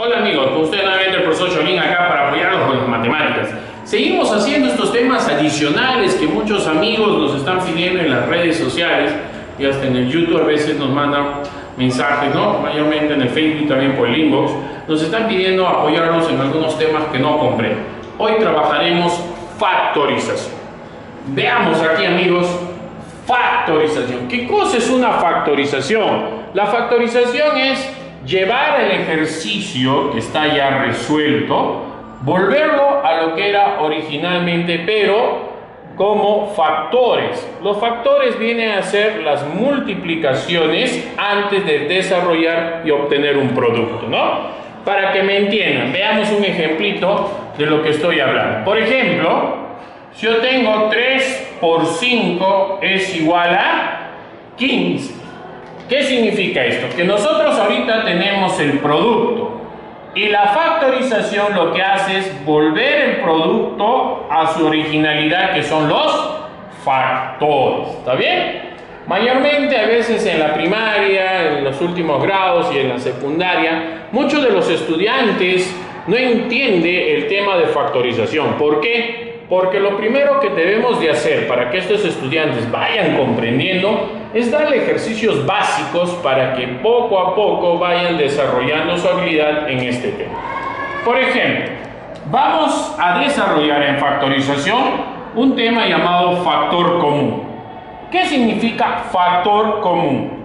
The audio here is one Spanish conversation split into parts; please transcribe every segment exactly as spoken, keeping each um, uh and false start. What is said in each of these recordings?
Hola amigos, con ustedes nuevamente el profesor Cholín acá para apoyarlos con las matemáticas. Seguimos haciendo estos temas adicionales que muchos amigos nos están pidiendo en las redes sociales y hasta en el YouTube a veces nos mandan mensajes, ¿no? Mayormente en el Facebook y también por el inbox. Nos están pidiendo apoyarnos en algunos temas que no comprenden. Hoy trabajaremos factorización. Veamos aquí amigos, factorización. ¿Qué cosa es una factorización? La factorización es llevar el ejercicio que está ya resuelto, volverlo a lo que era originalmente, pero como factores. Los factores vienen a ser las multiplicaciones antes de desarrollar y obtener un producto, ¿no? Para que me entiendan, veamos un ejemplito de lo que estoy hablando. Por ejemplo, si yo tengo tres por cinco es igual a quince. ¿Qué significa esto? Que nosotros ahorita tenemos el producto y la factorización lo que hace es volver el producto a su originalidad, que son los factores. ¿Está bien? Mayormente a veces en la primaria, en los últimos grados y en la secundaria, muchos de los estudiantes no entienden el tema de factorización. ¿Por qué? Porque lo primero que debemos de hacer para que estos estudiantes vayan comprendiendo es darle ejercicios básicos para que poco a poco vayan desarrollando su habilidad en este tema. Por ejemplo, vamos a desarrollar en factorización un tema llamado factor común. ¿Qué significa factor común?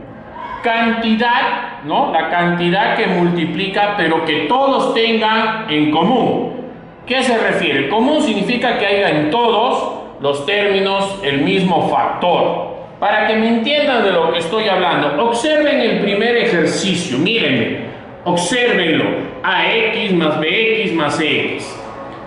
Cantidad, ¿no? La cantidad que multiplica, pero que todos tengan en común. ¿Qué se refiere? Común significa que haya en todos los términos el mismo factor. Para que me entiendan de lo que estoy hablando, observen el primer ejercicio, mírenme, obsérvenlo, ax más bx más x.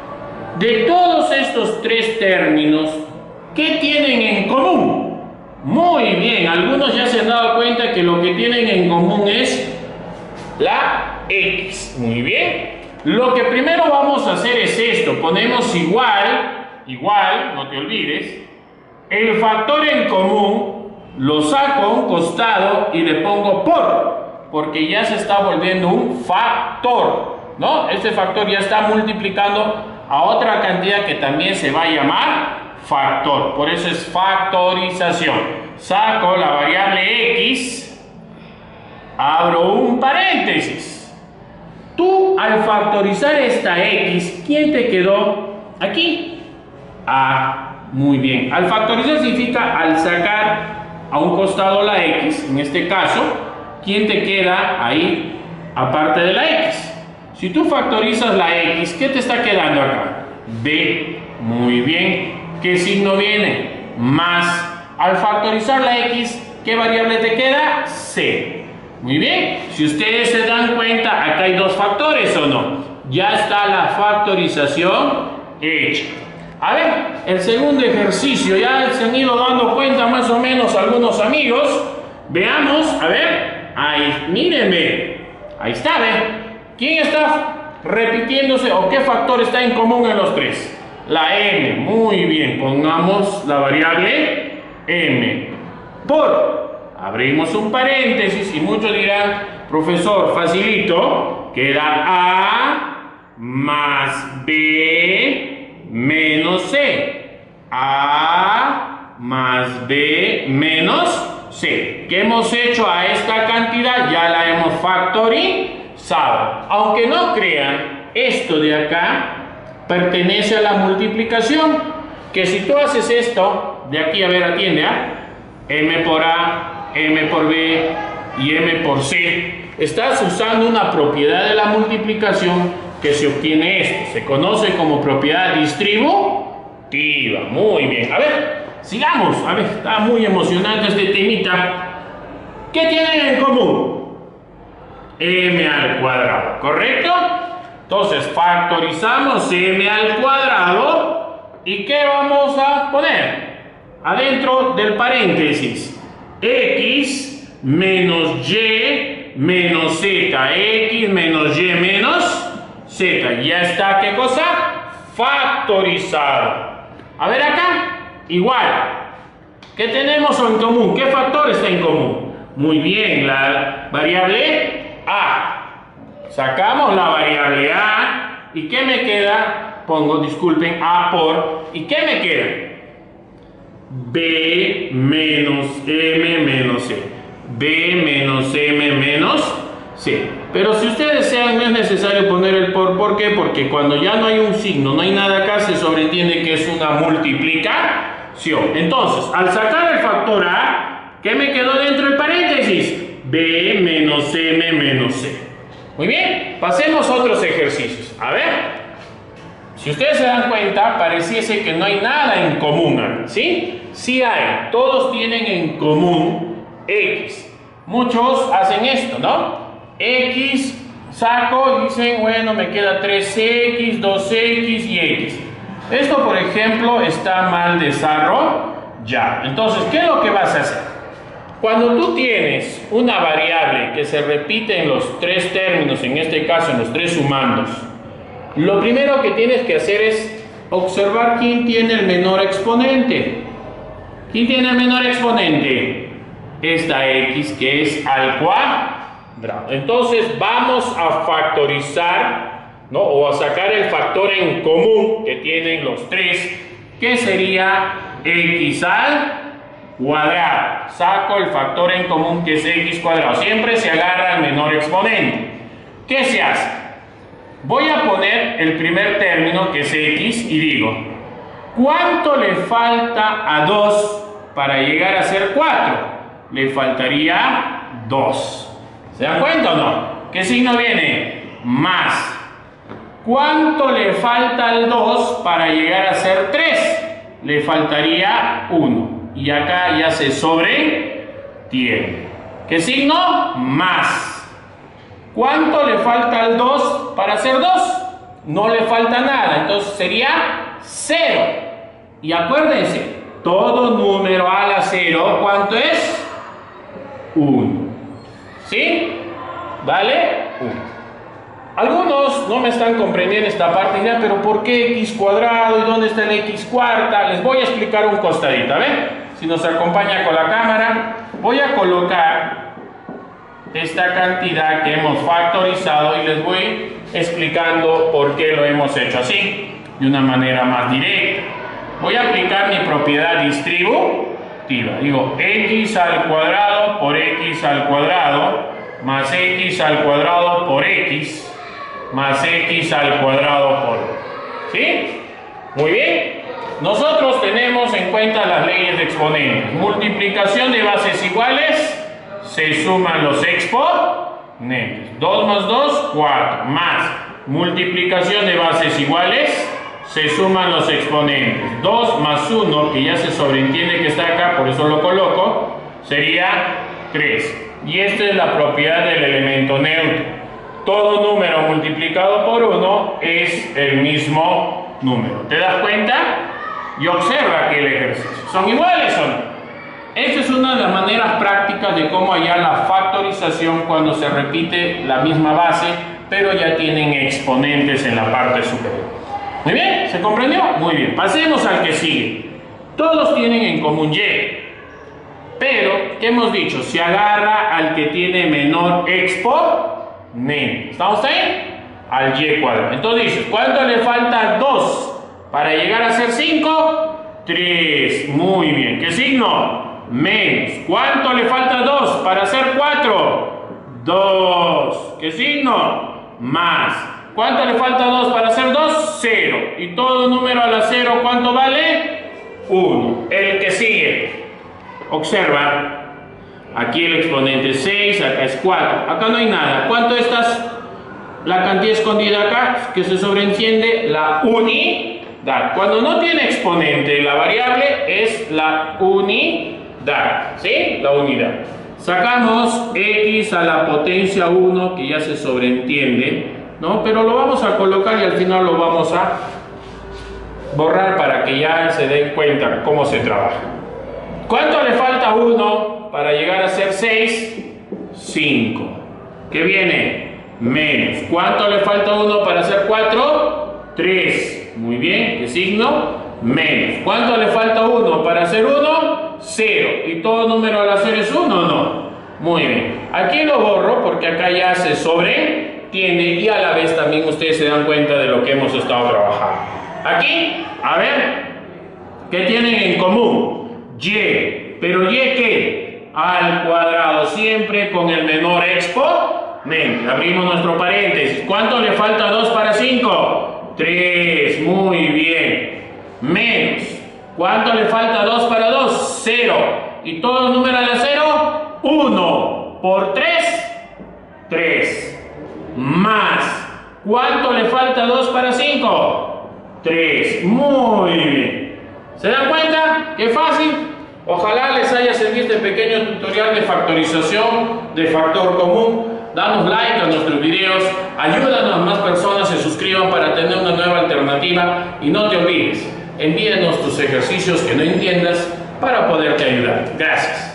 De todos estos tres términos, ¿qué tienen en común? Muy bien, algunos ya se han dado cuenta que lo que tienen en común es la x. Muy bien. Lo que primero vamos a hacer es esto, ponemos igual, igual, no te olvides, el factor en común lo saco a un costado y le pongo por, porque ya se está volviendo un factor, ¿no? Este factor ya está multiplicando a otra cantidad que también se va a llamar factor, por eso es factorización. Saco la variable x, abro un paréntesis. Tú, al factorizar esta x, ¿quién te quedó aquí? A. Muy bien. Al factorizar significa al sacar a un costado la x, en este caso, ¿quién te queda ahí aparte de la x? Si tú factorizas la x, ¿qué te está quedando acá? B. Muy bien. ¿Qué signo viene? Más. Al factorizar la x, ¿qué variable te queda? C. Muy bien, si ustedes se dan cuenta, acá hay dos factores, ¿o no? Ya está la factorización hecha. A ver, el segundo ejercicio, ya se han ido dando cuenta más o menos algunos amigos. Veamos, a ver, ahí, mírenme, ahí está, ¿ven? ¿Quién está repitiéndose o qué factor está en común en los tres? La m, muy bien, pongamos la variable m por... Abrimos un paréntesis y muchos dirán, profesor, facilito, queda A más B menos C. A más B menos C. ¿Qué hemos hecho a esta cantidad? Ya la hemos factorizado. Aunque no crean, esto de acá pertenece a la multiplicación. Que si tú haces esto, de aquí, a ver, atiende, ¿ah? M por A, M por B y M por C. Estás usando una propiedad de la multiplicación que se obtiene esto. Se conoce como propiedad distributiva. Muy bien. A ver, sigamos. A ver, está muy emocionante este temita. ¿Qué tienen en común? M al cuadrado, ¿correcto? Entonces, factorizamos M al cuadrado. ¿Y qué vamos a poner? Adentro del paréntesis. X menos y menos z, x menos y menos z, ya está, ¿qué cosa? Factorizado. A ver acá, igual, ¿qué tenemos en común? ¿Qué factor está en común? Muy bien, la variable a. Sacamos la variable A. ¿Y qué me queda? Pongo, disculpen, A por. ¿Y qué me queda? B menos M menos C. B menos M menos C. Pero si ustedes desean, no es necesario poner el por. ¿Por qué? Porque cuando ya no hay un signo, no hay nada acá, se sobreentiende que es una multiplicación. Entonces, al sacar el factor A, ¿qué me quedó dentro del paréntesis? B menos M menos C. Muy bien, pasemos a otros ejercicios. A ver, si ustedes se dan cuenta, pareciese que no hay nada en común, ¿sí? Sí hay, todos tienen en común X. Muchos hacen esto, ¿no? X, saco y dicen, bueno, me queda tres X, dos X y X. Esto, por ejemplo, está mal desarrollado. Entonces, ¿qué es lo que vas a hacer? Cuando tú tienes una variable que se repite en los tres términos, en este caso en los tres sumandos, lo primero que tienes que hacer es observar quién tiene el menor exponente. ¿Quién tiene el menor exponente? Esta X, que es al cuadrado. Entonces vamos a factorizar, ¿no? O a sacar el factor en común que tienen los tres, que sería X al cuadrado. Saco el factor en común, que es X cuadrado. Siempre se agarra el menor exponente. ¿Qué se hace? Voy a poner el primer término, que es X, y digo, ¿cuánto le falta a dos para llegar a ser cuatro? Le faltaría dos. ¿Se dan cuenta o no? ¿Qué signo viene? Más. ¿Cuánto le falta al dos para llegar a ser tres? Le faltaría uno. Y acá ya se sobretiene. ¿Qué signo? Más. ¿Cuánto le falta al dos para ser dos? No le falta nada, entonces sería cero. Y acuérdense, todo número a la cero, ¿cuánto es? uno. ¿Sí? ¿Vale? uno. Algunos no me están comprendiendo esta parte, ya, pero ¿por qué X cuadrado y dónde está el X cuarta? Les voy a explicar un costadito, a ver. Si nos acompaña con la cámara, voy a colocar esta cantidad que hemos factorizado y les voy explicando por qué lo hemos hecho así, de una manera más directa. Voy a aplicar mi propiedad distributiva. Digo, X al cuadrado por X al cuadrado más X al cuadrado por X más X al cuadrado por... ¿Sí? Muy bien. Nosotros tenemos en cuenta las leyes de exponentes. Multiplicación de bases iguales, se suman los exponentes. dos más dos, cuatro. Más multiplicación de bases iguales, se suman los exponentes. dos más uno, que ya se sobreentiende que está acá, por eso lo coloco, sería tres. Y esta es la propiedad del elemento neutro. Todo número multiplicado por uno es el mismo número. ¿Te das cuenta? Y observa aquí el ejercicio. ¿Son iguales o no? Esta es una de las maneras prácticas de cómo hallar la factorización cuando se repite la misma base, pero ya tienen exponentes en la parte superior. ¿Muy bien? ¿Se comprendió? Muy bien. Pasemos al que sigue. Todos tienen en común Y. Pero, ¿qué hemos dicho? Se agarra al que tiene menor exponente. ¿Estamos ahí? Al Y cuadrado. Entonces dices, ¿cuánto le falta? dos. Para llegar a ser cinco, tres. Muy bien. ¿Qué signo? Menos. ¿Cuánto le falta? dos. Para ser cuatro, dos. ¿Qué signo? Más. ¿Cuánto le falta? dos. Para ser dos, cero. Y todo número a la cero, ¿cuánto vale? uno. El que sigue. Observa. Aquí el exponente es seis, acá es cuatro. Acá no hay nada. ¿Cuánto estás? La cantidad escondida acá, que se sobreentiende la unidad. Cuando no tiene exponente, la variable es la unidad. ¿Sí? La unidad. Sacamos X a la potencia uno, que ya se sobreentiende, ¿no? Pero lo vamos a colocar y al final lo vamos a borrar para que ya se den cuenta cómo se trabaja. ¿Cuánto le falta a uno para llegar a ser seis? cinco. ¿Qué viene? Menos. ¿Cuánto le falta a uno para ser cuatro? tres. Muy bien. ¿Qué signo? Menos. ¿Cuánto le falta a uno para ser uno? cero. ¿Y todo número al hacer es uno o no? Muy bien. Aquí lo borro porque acá ya se sobreentiende. tiene y a la vez también ustedes se dan cuenta de lo que hemos estado trabajando. Aquí, a ver, ¿qué tienen en común? Y, pero ¿y qué? Al cuadrado, siempre con el menor exponente. Abrimos nuestro paréntesis. ¿Cuánto le falta dos para cinco? tres, muy bien. Menos. ¿Cuánto le falta dos para dos? cero. ¿Y todos los números a la cero? uno. Por tres, tres. Más. ¿Cuánto le falta dos para cinco? tres. Muy bien. ¿Se dan cuenta? ¡Qué fácil! Ojalá les haya servido este pequeño tutorial de factorización de factor común. Danos like a nuestros videos, ayúdanos a más personas se suscriban para tener una nueva alternativa y no te olvides, envíanos tus ejercicios que no entiendas para poderte ayudar. Gracias.